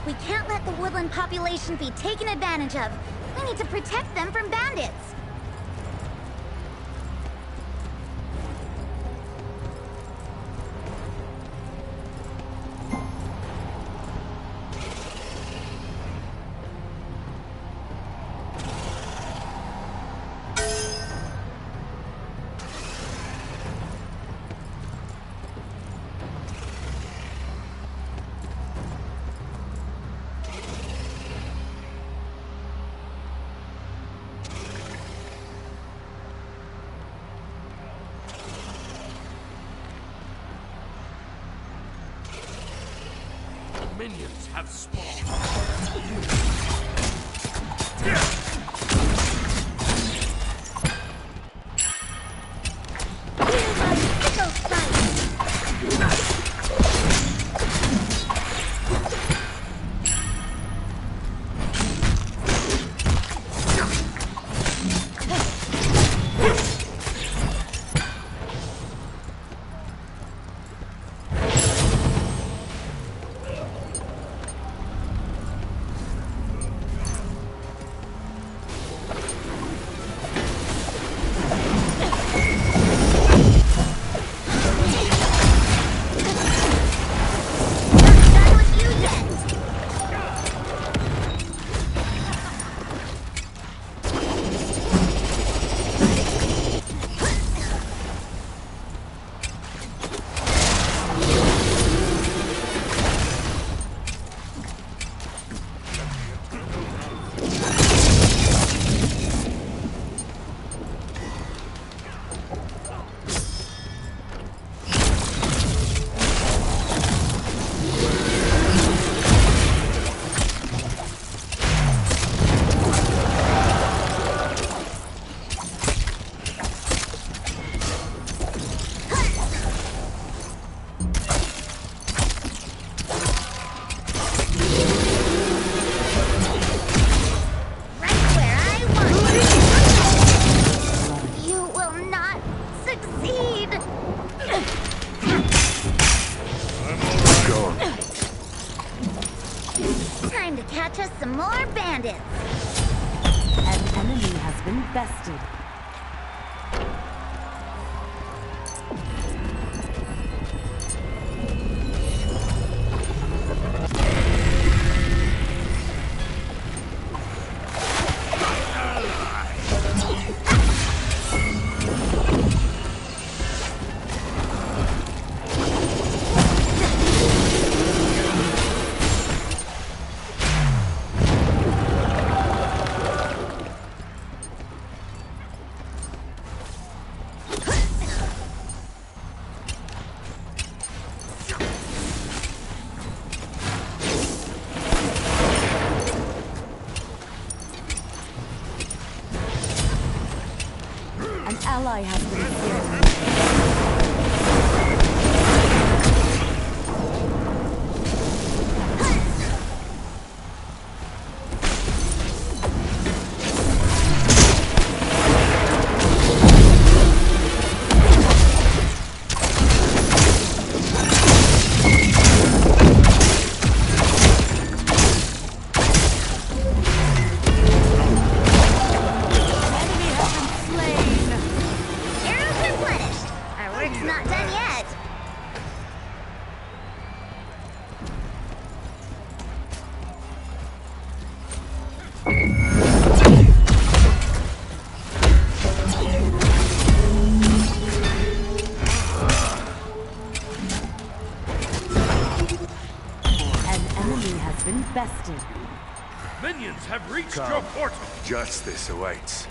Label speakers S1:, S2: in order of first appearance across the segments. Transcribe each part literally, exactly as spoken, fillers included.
S1: We can't let the woodland population be taken advantage of. We need to protect them from bandits.
S2: Minions have spawned.
S3: catch us some more bandits.
S4: An enemy has been bested. An ally has been killed. Been bested.
S2: Minions have reached
S5: Come.
S2: your portal.
S5: Justice awaits.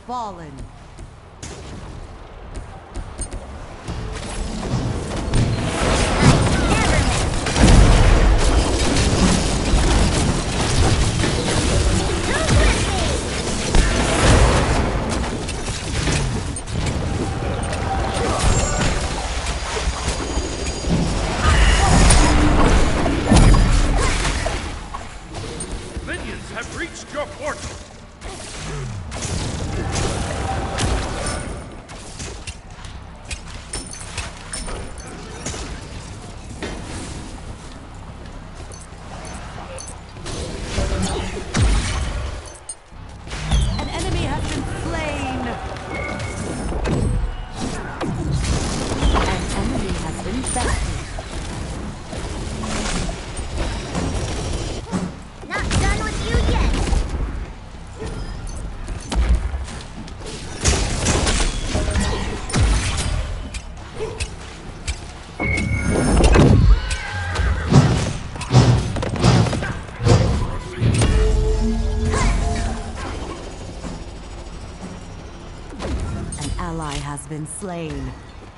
S4: fallen.
S2: Minions have reached your portal.
S4: An enemy has been slain. An enemy has been bested.
S3: Not done with you yet.
S4: An ally has been slain.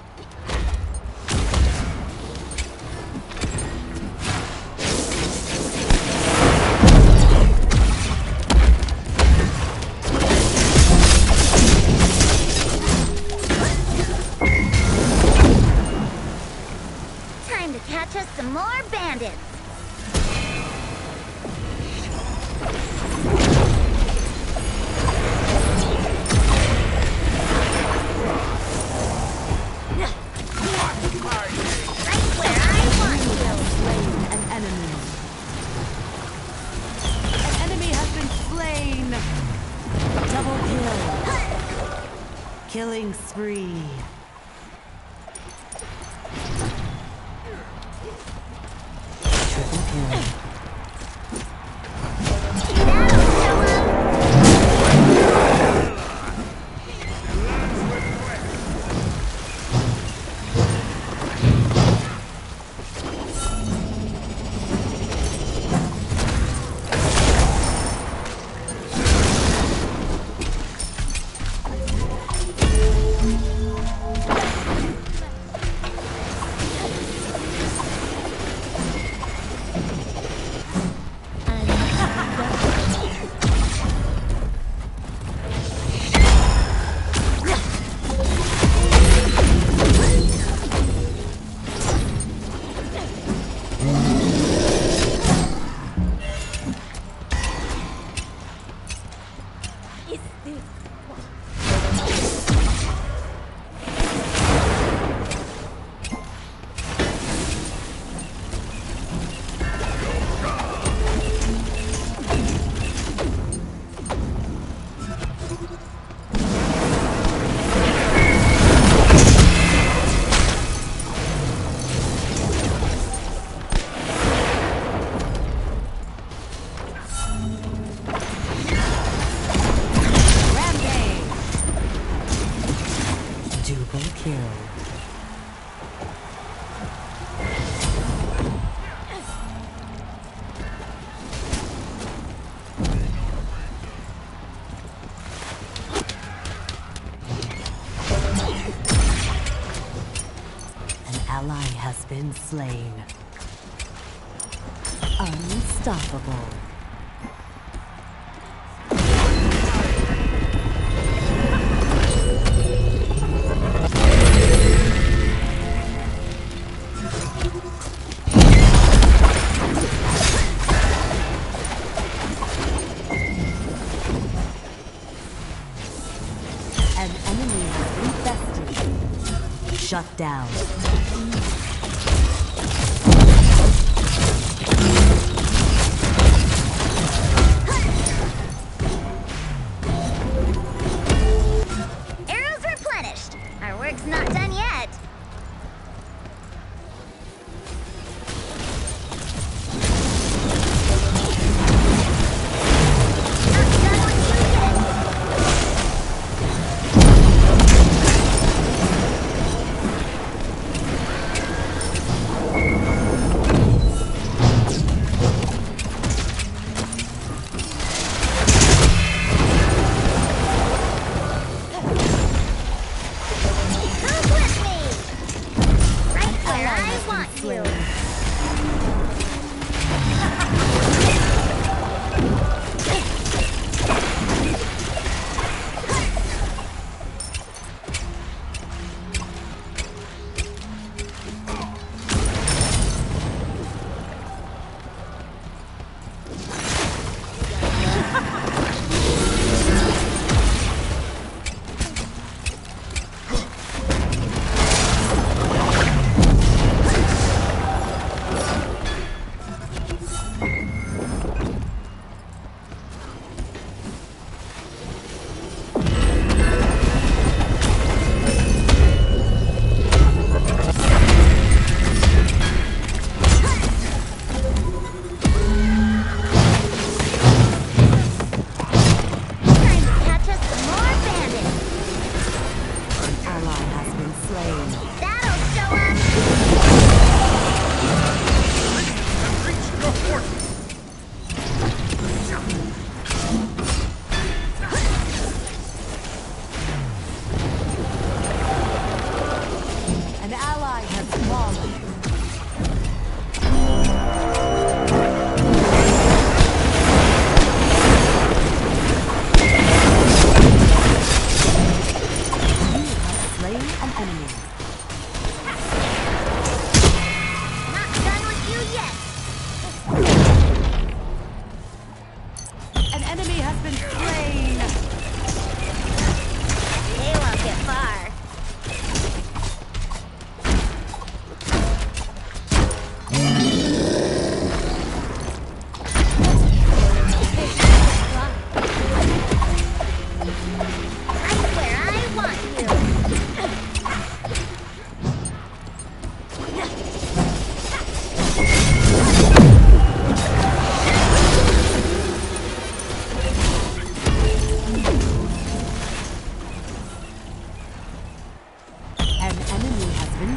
S3: Time to catch us some more bandits. Right where I want you.
S4: Slain an enemy. An enemy has been slain. Double kill. Killing spree. Triple kill. kill. An ally has been slain. Unstoppable. An enemy has been bested. Shut down.
S3: Arrows replenished. Our work's not done yet. Not done with you yet.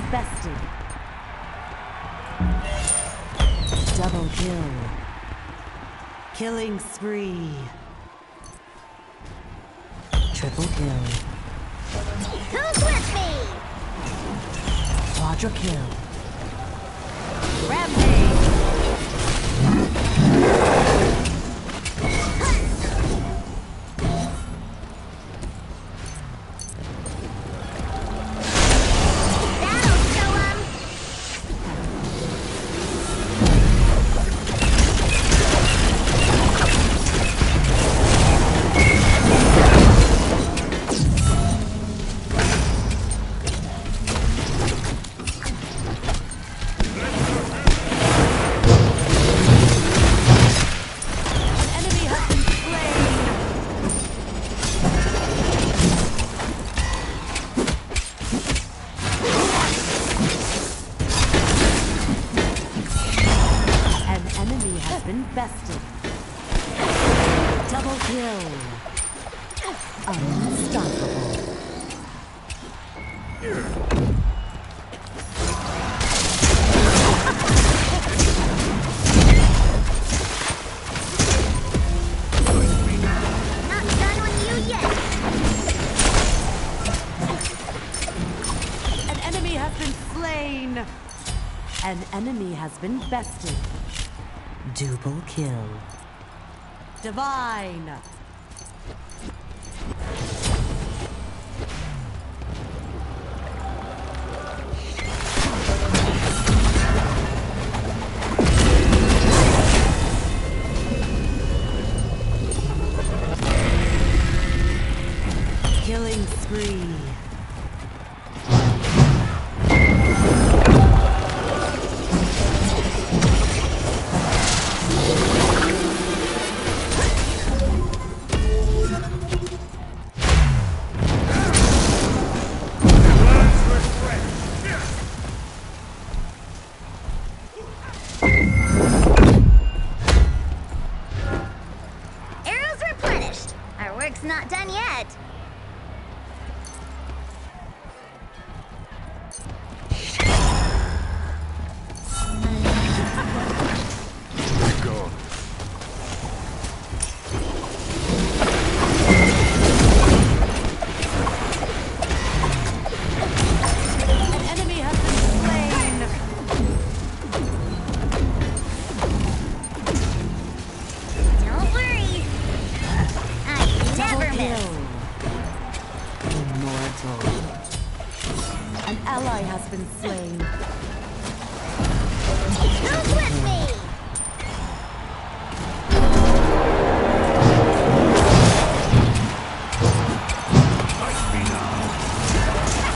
S4: bested. Double kill. Killing spree. Triple kill.
S3: Who's with me?
S4: Quadra kill. Rampage.
S3: That'll show 'em.
S4: Enemy has been slain. An enemy has been bested. Double kill. Unstoppable.
S3: Not done with you yet.
S4: An enemy has been slain. An enemy has been bested. Double kill. Divine. Killing spree.
S2: Plans refreshed.
S3: Arrows replenished. Our work's not done yet.
S5: Gone.
S4: An enemy has been slain.
S3: Don't worry. I never
S4: Double
S3: miss.
S4: kill. Immortal. An ally has been slain.
S3: Who's with me?
S5: Fight me now.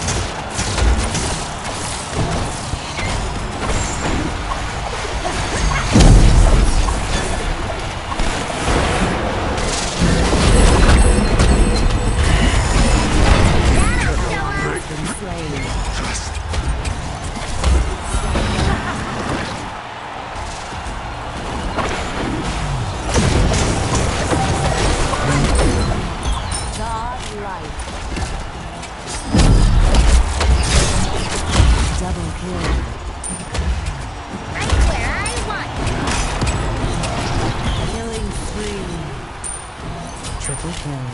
S3: That'll show 'em.
S4: Has been slain.
S5: Trust.
S4: Godlike. Double kill.
S3: Right where I want you.
S4: Killing spree. Triple kill.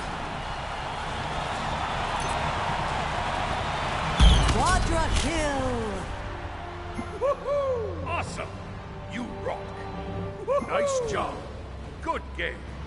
S4: Quadra kill.
S2: Woohoo! Awesome! You rock! Nice job. Good game.